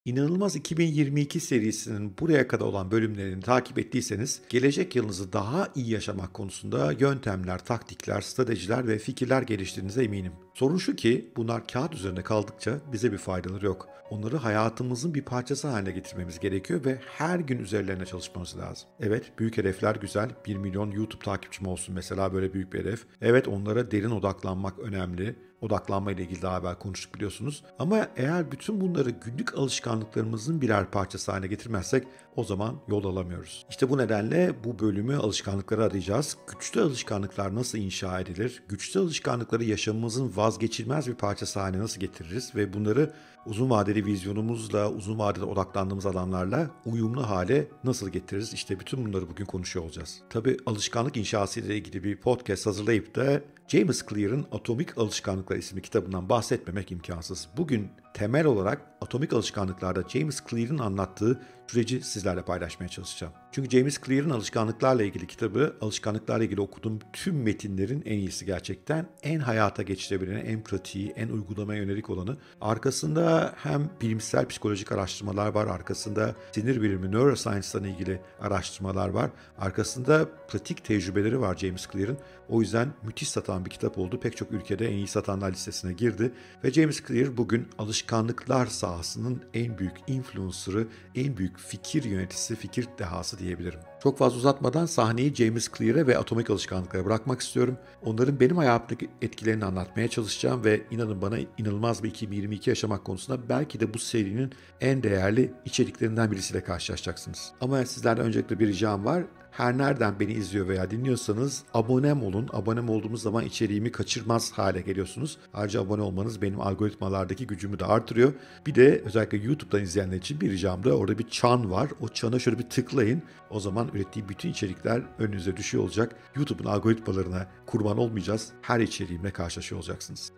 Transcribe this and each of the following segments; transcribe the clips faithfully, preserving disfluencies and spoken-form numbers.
İnanılmaz iki bin yirmi iki serisinin buraya kadar olan bölümlerini takip ettiyseniz, gelecek yılınızı daha iyi yaşamak konusunda yöntemler, taktikler, stratejiler ve fikirler geliştirdiğinize eminim. Sorun şu ki bunlar kağıt üzerinde kaldıkça bize bir faydaları yok. Onları hayatımızın bir parçası haline getirmemiz gerekiyor ve her gün üzerlerine çalışmamız lazım. Evet, büyük hedefler güzel. bir milyon YouTube takipçim olsun mesela, böyle büyük bir hedef. Evet, onlara derin odaklanmak önemli. Odaklanma ile ilgili daha evvel konuştuk biliyorsunuz. Ama eğer bütün bunları günlük alışkanlıklarımızın birer parçası haline getirmezsek o zaman yol alamıyoruz. İşte bu nedenle bu bölümü alışkanlıkları arayacağız. Güçlü alışkanlıklar nasıl inşa edilir? Güçlü alışkanlıkları yaşamımızın vazgeçilmez bir parçası haline nasıl getiririz? Ve bunları uzun vadeli vizyonumuzla, uzun vadede odaklandığımız alanlarla uyumlu hale nasıl getiririz? İşte bütün bunları bugün konuşuyor olacağız. Tabii alışkanlık inşası ile ilgili bir podcast hazırlayıp da James Clear'ın Atomik Alışkanlıklar isimli kitabından bahsetmemek imkansız. Bugün temel olarak atomik alışkanlıklarda James Clear'ın anlattığı süreci sizlerle paylaşmaya çalışacağım. Çünkü James Clear'ın alışkanlıklarla ilgili kitabı, alışkanlıklarla ilgili okuduğum tüm metinlerin en iyisi gerçekten. En hayata geçirebileni, en pratiği, en uygulamaya yönelik olanı. Arkasında hem bilimsel psikolojik araştırmalar var, arkasında sinir bilimi, neuroscience'la ilgili araştırmalar var. Arkasında pratik tecrübeleri var James Clear'ın. O yüzden müthiş satan bir kitap oldu. Pek çok ülkede en iyi satanlar listesine girdi. Ve James Clear bugün alışkanlıklar sahasının en büyük influencer'ı, en büyük fikir yöneticisi, fikir dehası diyebilirim. Çok fazla uzatmadan sahneyi James Clear'e ve atomik alışkanlıklara bırakmak istiyorum. Onların benim hayatımdaki etkilerini anlatmaya çalışacağım ve inanın bana inanılmaz bir iki bin yirmi iki yaşamak konusunda belki de bu serinin en değerli içeriklerinden birisiyle karşılaşacaksınız. Ama sizlerden öncelikle bir ricam var. Her nereden beni izliyor veya dinliyorsanız abonem olun. Abonem olduğumuz zaman içeriğimi kaçırmaz hale geliyorsunuz. Ayrıca abone olmanız benim algoritmalardaki gücümü de artırıyor. Bir de özellikle YouTube'dan izleyenler için bir ricam da, orada bir çan var. O çana şöyle bir tıklayın. O zaman ürettiğim bütün içerikler önünüze düşüyor olacak. YouTube'un algoritmalarına kurban olmayacağız. Her içeriğimle karşılaşıyor olacaksınız.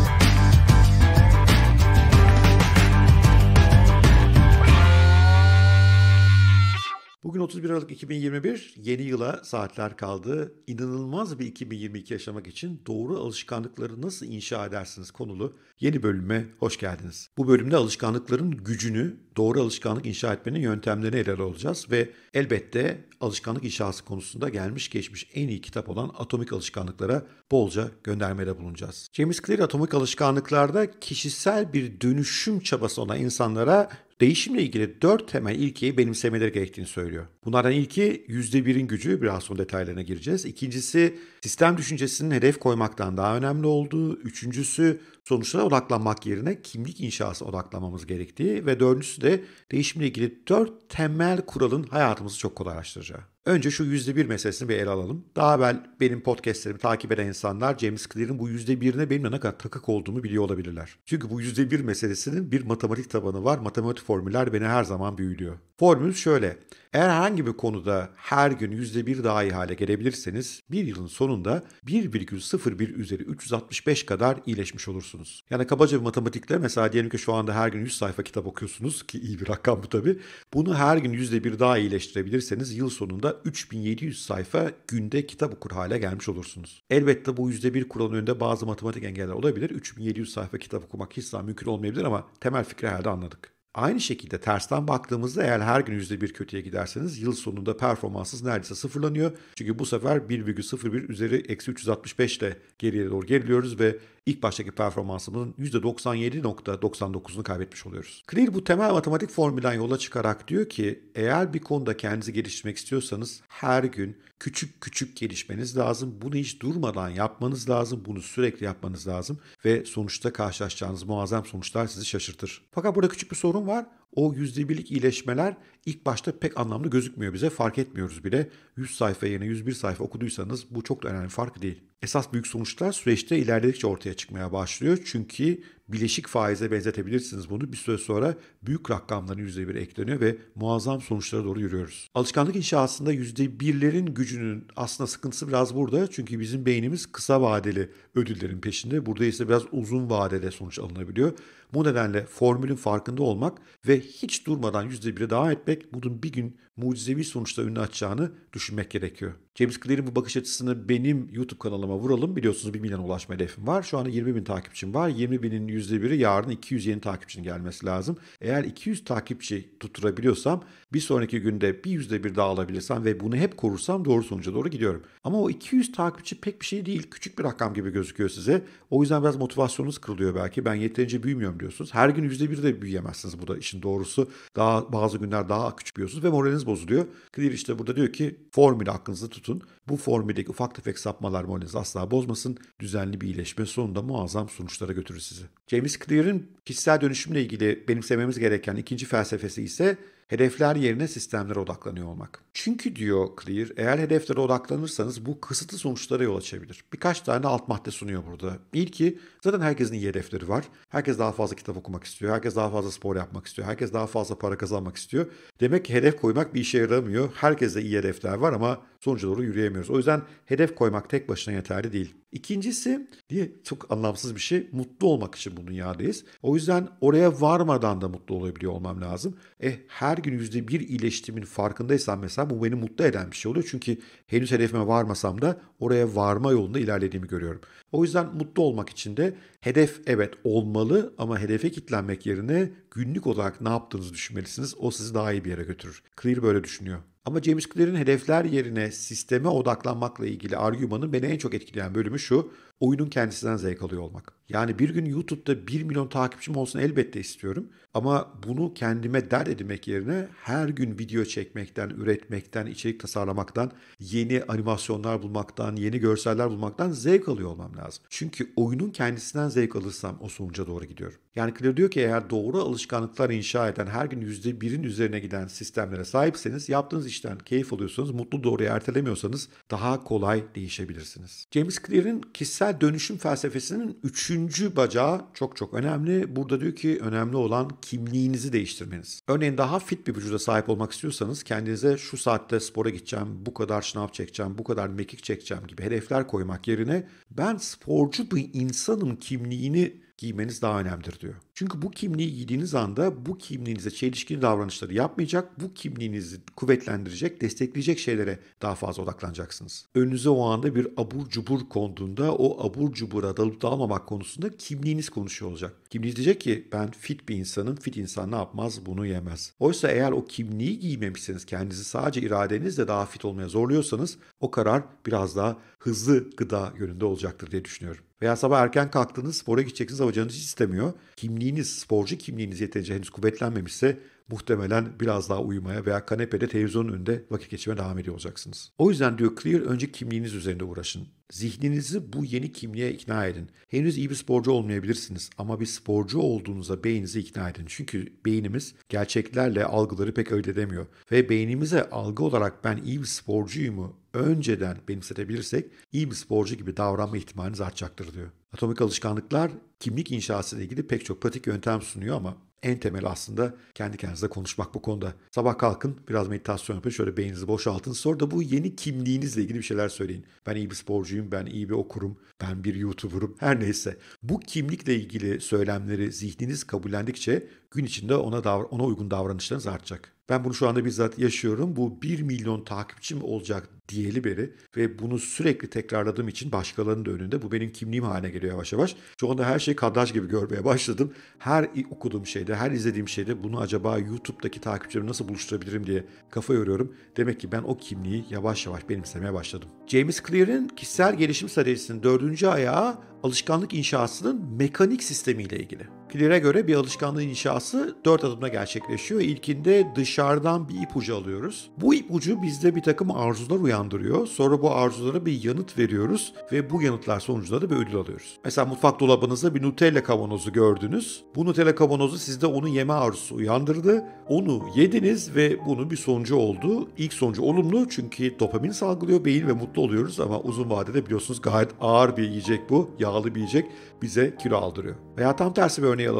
Bugün otuz bir Aralık iki bin yirmi bir, yeni yıla saatler kaldı. İnanılmaz bir iki bin yirmi iki yaşamak için doğru alışkanlıkları nasıl inşa edersiniz konulu yeni bölüme hoş geldiniz. Bu bölümde alışkanlıkların gücünü, doğru alışkanlık inşa etmenin yöntemlerini ele alacağız ve elbette alışkanlık inşası konusunda gelmiş geçmiş en iyi kitap olan Atomik Alışkanlıklara bolca göndermede bulunacağız. James Clear Atomik Alışkanlıklarda kişisel bir dönüşüm çabası olan insanlara değişimle ilgili dört temel ilkeyi benimsemeleri gerektiğini söylüyor. Bunlardan ilki yüzde birin gücü, biraz sonra detaylarına gireceğiz. İkincisi sistem düşüncesinin hedef koymaktan daha önemli olduğu. Üçüncüsü sonuçlara odaklanmak yerine kimlik inşası odaklanmamız gerektiği. Ve dördüncüsü de değişimle ilgili dört temel kuralın hayatımızı çok kolaylaştıracağı. Önce şu yüzde bir meselesini bir ele alalım. Daha evvel benim podcastlerimi takip eden insanlar James Clear'ın bu yüzde birine benim ne kadar takık olduğumu biliyor olabilirler. Çünkü bu yüzde bir meselesinin bir matematik tabanı var. Matematik formüller beni her zaman büyülüyor. Formül şöyle: eğer herhangi bir konuda her gün yüzde bir daha iyi hale gelebilirseniz bir yılın sonunda bir virgül sıfır bir üzeri üç yüz altmış beş kadar iyileşmiş olursunuz. Yani kabaca bir matematikle mesela diyelim ki şu anda her gün yüz sayfa kitap okuyorsunuz ki iyi bir rakam bu tabii. Bunu her gün yüzde bir daha iyileştirebilirseniz yıl sonunda üç bin yedi yüz sayfa günde kitap okur hale gelmiş olursunuz. Elbette bu yüzde bir kuralın önünde bazı matematik engeller olabilir. üç bin yedi yüz sayfa kitap okumak hiç zaman mümkün olmayabilir ama temel fikri herhalde anladık. Aynı şekilde tersten baktığımızda eğer her gün yüzde bir kötüye giderseniz yıl sonunda performansınız neredeyse sıfırlanıyor. Çünkü bu sefer bir virgül sıfır bir üzeri eksi üç yüz altmış beş ile geriye doğru geriliyoruz ve ilk baştaki performansımızın yüzde doksan yedi virgül doksan dokuzunu kaybetmiş oluyoruz. Clear bu temel matematik formülden yola çıkarak diyor ki eğer bir konuda kendinizi geliştirmek istiyorsanız her gün küçük küçük gelişmeniz lazım. Bunu hiç durmadan yapmanız lazım. Bunu sürekli yapmanız lazım ve sonuçta karşılaşacağınız muazzam sonuçlar sizi şaşırtır. Fakat burada küçük bir sorun var. O yüzde birlik iyileşmeler ilk başta pek anlamlı gözükmüyor bize. Fark etmiyoruz bile. yüz sayfa yerine yüz bir sayfa okuduysanız bu çok da önemli fark değil. Esas büyük sonuçlar süreçte ilerledikçe ortaya çıkmaya başlıyor. Çünkü bileşik faize benzetebilirsiniz bunu. Bir süre sonra büyük rakamların yüzde bir ekleniyor ve muazzam sonuçlara doğru yürüyoruz. Alışkanlık inşasında yüzde birlerin gücünün aslında sıkıntısı biraz burada. Çünkü bizim beynimiz kısa vadeli ödüllerin peşinde. Burada ise biraz uzun vadede sonuç alınabiliyor. Bu nedenle formülün farkında olmak ve hiç durmadan yüzde bire devam etmek bunun bir gün mucizevi sonuçla önünü açacağını düşünmek gerekiyor. James Clear'in bu bakış açısını benim YouTube kanalıma vuralım. Biliyorsunuz bir milyon ulaşma hedefim var. Şu anda yirmi bin takipçim var. yirmi binin yüzde biri, yarın iki yüz yeni takipçinin gelmesi lazım. Eğer iki yüz takipçi tutturabiliyorsam, bir sonraki günde bir yüzde bir daha alabilirsem ve bunu hep korursam doğru sonuca doğru gidiyorum. Ama o iki yüz takipçi pek bir şey değil. Küçük bir rakam gibi gözüküyor size. O yüzden biraz motivasyonunuz kırılıyor belki. Ben yeterince büyümüyorum diyorsunuz. Her gün yüzde bir de büyüyemezsiniz, bu da işin doğrusu. Daha bazı günler daha küçük büyüyorsunuz ve moraliniz bozuluyor. Clear işte burada diyor ki formülü aklınızda tutun. Bu formüldeki ufak tefek sapmalar moralinizi asla bozmasın. Düzenli bir iyileşme sonunda muazzam sonuçlara götürür sizi. James Clear'in kişisel dönüşümle ilgili benimsememiz gereken ikinci felsefesi ise hedefler yerine sistemlere odaklanıyor olmak. Çünkü diyor Clear, eğer hedeflere odaklanırsanız bu kısıtlı sonuçlara yol açabilir. Birkaç tane alt madde sunuyor burada. İlki, zaten herkesin iyi hedefleri var. Herkes daha fazla kitap okumak istiyor. Herkes daha fazla spor yapmak istiyor. Herkes daha fazla para kazanmak istiyor. Demek ki hedef koymak bir işe yaramıyor. Herkeste iyi hedefler var ama sonuca doğru yürüyemiyoruz. O yüzden hedef koymak tek başına yeterli değil. İkincisi, diye çok anlamsız bir şey, mutlu olmak için bu dünyadayız. O yüzden oraya varmadan da mutlu olabiliyor olmam lazım. E her gün yüzde bir iyileştiğimin farkındaysam mesela, bu beni mutlu eden bir şey oluyor. Çünkü henüz hedefime varmasam da oraya varma yolunda ilerlediğimi görüyorum. O yüzden mutlu olmak için de hedef evet olmalı ama hedefe kilitlenmek yerine günlük olarak ne yaptığınızı düşünmelisiniz. O sizi daha iyi bir yere götürür. Clear böyle düşünüyor. Ama James Clear'in hedefler yerine sisteme odaklanmakla ilgili argümanın beni en çok etkileyen bölümü şu: oyunun kendisinden zevk alıyor olmak. Yani bir gün YouTube'da bir milyon takipçim olsun elbette istiyorum. Ama bunu kendime dert edinmek yerine her gün video çekmekten, üretmekten, içerik tasarlamaktan, yeni animasyonlar bulmaktan, yeni görseller bulmaktan zevk alıyor olmam lazım. Çünkü oyunun kendisinden zevk alırsam o sonuca doğru gidiyorum. Yani Clear diyor ki, eğer doğru alışkanlıklar inşa eden, her gün yüzde birin üzerine giden sistemlere sahipseniz, yaptığınız işten keyif alıyorsanız, mutlu doğruyu ertelemiyorsanız daha kolay değişebilirsiniz. James Clear'in kişisel dönüşüm felsefesinin üçüncü bacağı çok çok önemli. Burada diyor ki önemli olan kimliğinizi değiştirmeniz. Örneğin daha fit bir vücuda sahip olmak istiyorsanız kendinize şu saatte spora gideceğim, bu kadar şınav çekeceğim, bu kadar mekik çekeceğim gibi hedefler koymak yerine ben sporcu bir insanım kimliğini giymeniz daha önemlidir diyor. Çünkü bu kimliği giydiğiniz anda bu kimliğinize çelişkili davranışları yapmayacak, bu kimliğinizi kuvvetlendirecek, destekleyecek şeylere daha fazla odaklanacaksınız. Önünüze o anda bir abur cubur konduğunda o abur cubura dalıp dalmamak konusunda kimliğiniz konuşuyor olacak. Kimliğiniz diyecek ki ben fit bir insanım, fit insan ne yapmaz, bunu yemez. Oysa eğer o kimliği giymemişseniz, kendinizi sadece iradenizle daha fit olmaya zorluyorsanız o karar biraz daha hızlı gıda yönünde olacaktır diye düşünüyorum. Veya sabah erken kalktınız, spora gideceksiniz ama canınız hiç istemiyor. Kimliğiniz, sporcu kimliğiniz yeterince henüz kuvvetlenmemişse muhtemelen biraz daha uyumaya veya kanepede televizyonun önünde vakit geçirmeye devam ediyor olacaksınız. O yüzden diyor Clear, önce kimliğiniz üzerinde uğraşın. Zihninizi bu yeni kimliğe ikna edin. Henüz iyi bir sporcu olmayabilirsiniz ama bir sporcu olduğunuzda beyninizi ikna edin. Çünkü beynimiz gerçeklerle algıları pek ayırt edemiyor. Ve beynimize algı olarak ben iyi bir sporcuyumu önceden benimsetebilirsek iyi bir sporcu gibi davranma ihtimaliniz artacaktır diyor. Atomik alışkanlıklar kimlik inşası ile ilgili pek çok pratik yöntem sunuyor ama en temel aslında kendi kendinize konuşmak bu konuda. Sabah kalkın, biraz meditasyon yapın, şöyle beyninizi boşaltın. Sonra da bu yeni kimliğinizle ilgili bir şeyler söyleyin. Ben iyi bir sporcuyum, ben iyi bir okurum, ben bir YouTuber'ım, her neyse. Bu kimlikle ilgili söylemleri zihniniz kabullendikçe gün içinde ona, davra- ona uygun davranışlarınız artacak. Ben bunu şu anda bizzat yaşıyorum. Bu bir milyon takipçim olacak diyeli beri ve bunu sürekli tekrarladığım için başkalarının da önünde bu benim kimliğim haline geliyor yavaş yavaş. Şu anda her şeyi kadraj gibi görmeye başladım. Her okuduğum şeyde, her izlediğim şeyde bunu acaba YouTube'daki takipçilerimi nasıl buluşturabilirim diye kafa yoruyorum. Demek ki ben o kimliği yavaş yavaş benimsemeye başladım. James Clear'in kişisel gelişim stratejisinin dördüncü ayağı alışkanlık inşasının mekanik sistemiyle ilgili. Clear'e göre bir alışkanlığın inşası dört adımda gerçekleşiyor. İlkinde dışarıdan bir ipucu alıyoruz. Bu ipucu bizde bir takım arzular uyandırıyor. Sonra bu arzulara bir yanıt veriyoruz ve bu yanıtlar sonucunda da bir ödül alıyoruz. Mesela mutfak dolabınızda bir Nutella kavanozu gördünüz. Bu Nutella kavanozu sizde onu yeme arzusu uyandırdı. Onu yediniz ve bunun bir sonucu oldu. İlk sonucu olumlu çünkü dopamin salgılıyor beyin ve mutlu oluyoruz ama uzun vadede biliyorsunuz gayet ağır bir yiyecek bu. Yağlı bir yiyecek bize kilo aldırıyor. Veya tam tersi bir örneği alalım.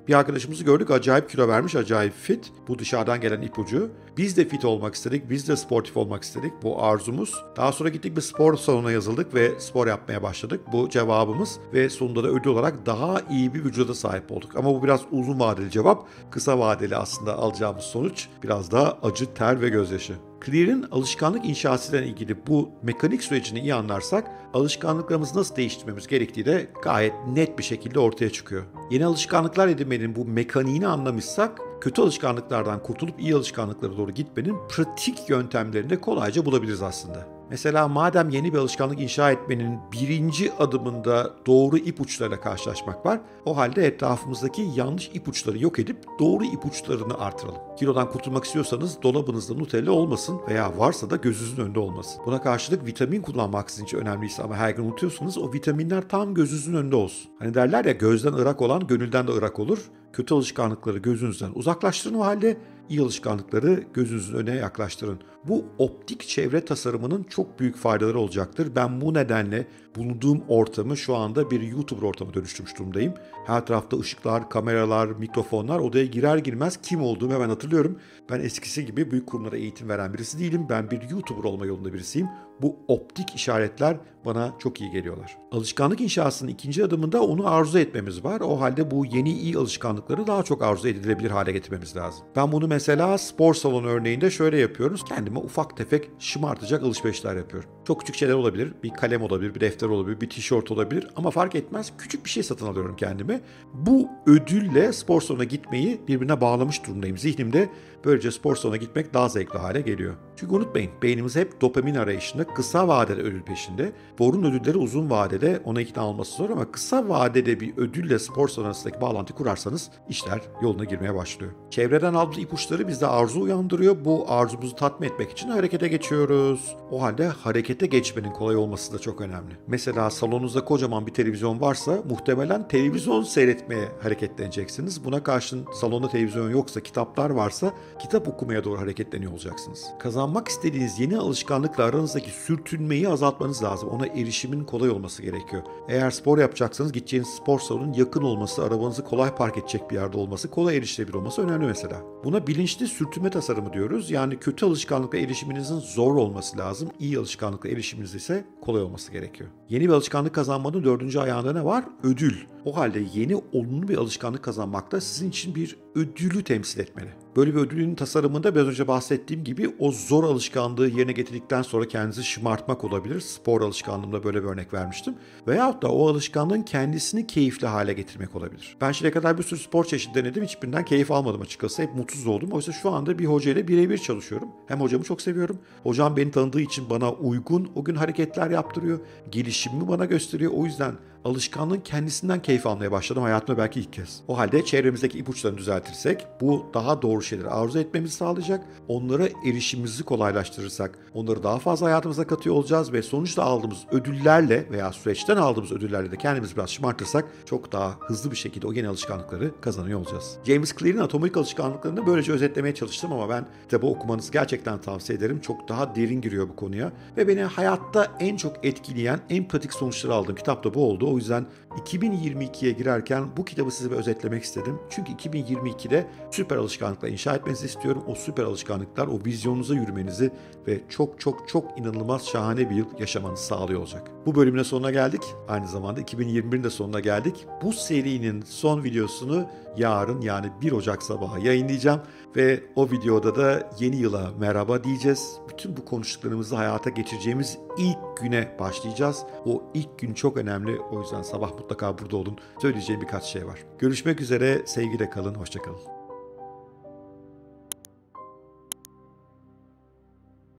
Bir arkadaşımızı gördük, acayip kilo vermiş, acayip fit. Bu dışarıdan gelen ipucu. Biz de fit olmak istedik, biz de sportif olmak istedik. Bu arzumuz. Daha sonra gittik bir spor salonuna yazıldık ve spor yapmaya başladık. Bu cevabımız ve sonunda da ödül olarak daha iyi bir vücuda sahip olduk. Ama bu biraz uzun vadeli cevap. Kısa vadeli aslında alacağımız sonuç biraz daha acı, ter ve gözyaşı. Clear'in alışkanlık inşasıyla ilgili bu mekanik sürecini iyi anlarsak alışkanlıklarımızı nasıl değiştirmemiz gerektiği de gayet net bir şekilde ortaya çıkıyor. Yeni alışkanlıklar edinmenin bu mekaniğini anlamışsak kötü alışkanlıklardan kurtulup iyi alışkanlıklara doğru gitmenin pratik yöntemlerini de kolayca bulabiliriz aslında. Mesela madem yeni bir alışkanlık inşa etmenin birinci adımında doğru ipuçlarıyla karşılaşmak var, o halde etrafımızdaki yanlış ipuçları yok edip doğru ipuçlarını artıralım. Kilodan kurtulmak istiyorsanız dolabınızda Nutella olmasın veya varsa da gözünüzün önünde olmasın. Buna karşılık vitamin kullanmak sizin için önemliyse ama her gün unutuyorsunuz, o vitaminler tam gözünüzün önünde olsun. Hani derler ya, gözden ırak olan gönülden de ırak olur. Kötü alışkanlıkları gözünüzden uzaklaştırın, o halde iyi alışkanlıkları gözünüzün önüne yaklaştırın. Bu optik çevre tasarımının çok büyük faydaları olacaktır. Ben bu nedenle bulunduğum ortamı şu anda bir YouTuber ortamı dönüştürmüş durumdayım. Her tarafta ışıklar, kameralar, mikrofonlar. Odaya girer girmez kim olduğumu hemen hatırlıyorum. Ben eskisi gibi büyük kurumlara eğitim veren birisi değilim. Ben bir YouTuber olma yolunda birisiyim. Bu optik işaretler bana çok iyi geliyorlar. Alışkanlık inşasının ikinci adımında onu arzu etmemiz var. O halde bu yeni iyi alışkanlıkları daha çok arzu edilebilir hale getirmemiz lazım. Ben bunu mesela spor salonu örneğinde şöyle yapıyorum. Kendime ufak tefek şımartacak alışverişler yapıyorum. Çok küçük şeyler olabilir. Bir kalem olabilir, bir defter olabilir, bir tişört olabilir ama fark etmez. Küçük bir şey satın alıyorum kendime. Bu ödülle spor salonuna gitmeyi birbirine bağlamış durumdayım zihnimde. Böylece spor salonuna gitmek daha zevkli hale geliyor. Çünkü unutmayın, beynimiz hep dopamin arayışında, kısa vadede ödül peşinde. Borun ödülleri uzun vadede ona ikna olması zor ama kısa vadede bir ödülle spor salonu arasındaki bağlantı kurarsanız işler yoluna girmeye başlıyor. Çevreden aldığımız ipuçları bizde arzu uyandırıyor. Bu arzumuzu tatmin etmek için harekete geçiyoruz. O halde harekete geçmenin kolay olması da çok önemli. Mesela salonunuzda kocaman bir televizyon varsa muhtemelen televizyon seyretmeye hareketleneceksiniz. Buna karşın salonda televizyon yoksa, kitaplar varsa kitap okumaya doğru hareketleniyor olacaksınız. Kazanmak istediğiniz yeni alışkanlıkla aranızdaki sürtünmeyi azaltmanız lazım. Ona erişimin kolay olması gerekiyor. Eğer spor yapacaksanız gideceğiniz spor salonunun yakın olması, arabanızı kolay park edecek bir yerde olması, kolay erişilebilir olması önemli mesela. Buna bilinçli sürtünme tasarımı diyoruz. Yani kötü alışkanlıkla erişiminizin zor olması lazım. İyi alışkanlıkla erişiminiz ise kolay olması gerekiyor. Yeni bir alışkanlık kazanmanın dördüncü ayağında ne var? Ödül. O halde yeni olumlu bir alışkanlık kazanmak da sizin için bir ödülü temsil etmeli. Böyle bir ödülün tasarımında biraz önce bahsettiğim gibi o zor alışkanlığı yerine getirdikten sonra kendinizi şımartmak olabilir. Spor alışkanlığımda böyle bir örnek vermiştim. Veyahut da o alışkanlığın kendisini keyifli hale getirmek olabilir. Ben şimdiye kadar bir sürü spor çeşidi denedim. Hiçbirinden keyif almadım açıkçası. Hep mutsuz oldum. Oysa şu anda bir hocayla birebir çalışıyorum. Hem hocamı çok seviyorum. Hocam beni tanıdığı için bana uygun o gün hareketler yaptırıyor. Gelişimimi bana gösteriyor. O yüzden alışkanlığın kendisinden keyif almaya başladım hayatımda belki ilk kez. O halde çevremizdeki ipuçlarını düzeltirsek bu daha doğru şeyleri arzu etmemizi sağlayacak. Onlara erişimimizi kolaylaştırırsak onları daha fazla hayatımıza katıyor olacağız ve sonuçta aldığımız ödüllerle veya süreçten aldığımız ödüllerle de kendimizi biraz şımartırsak çok daha hızlı bir şekilde o yeni alışkanlıkları kazanıyor olacağız. James Clear'in atomik alışkanlıklarını böylece özetlemeye çalıştım ama ben kitabı okumanızı gerçekten tavsiye ederim. Çok daha derin giriyor bu konuya ve beni hayatta en çok etkileyen, en pratik sonuçları aldığım kitap da bu oldu. O yüzden iki bin yirmi ikiye girerken bu kitabı size özetlemek istedim. Çünkü iki bin yirmi ikide süper alışkanlıklar inşa etmenizi istiyorum. O süper alışkanlıklar o vizyonunuza yürümenizi ve çok çok çok inanılmaz şahane bir yıl yaşamanızı sağlıyor olacak. Bu bölümün sonuna geldik. Aynı zamanda iki bin yirmi birin de sonuna geldik. Bu serinin son videosunu yarın yani bir Ocak sabahı yayınlayacağım ve o videoda da yeni yıla merhaba diyeceğiz. Bütün bu konuştuklarımızı hayata geçireceğimiz ilk güne başlayacağız. O ilk gün çok önemli. O yüzden sabah mutlaka burada olun. Söyleyeceğim birkaç şey var. Görüşmek üzere. Sevgiyle kalın. Hoşça kalın.